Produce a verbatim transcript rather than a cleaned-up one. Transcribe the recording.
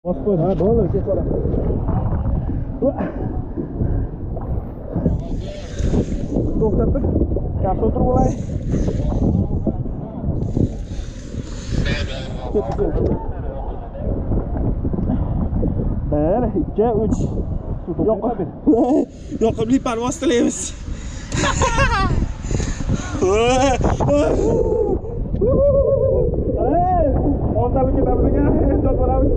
Posso pôr? Ah, bola, aqui fora. To'xtatib, yaxshi o'tirib olay. bir, ikki, uch. Yoqimli parvoz tilaymiz. Oltalik ketamiz ekan, ehtiyot bo'lamiz.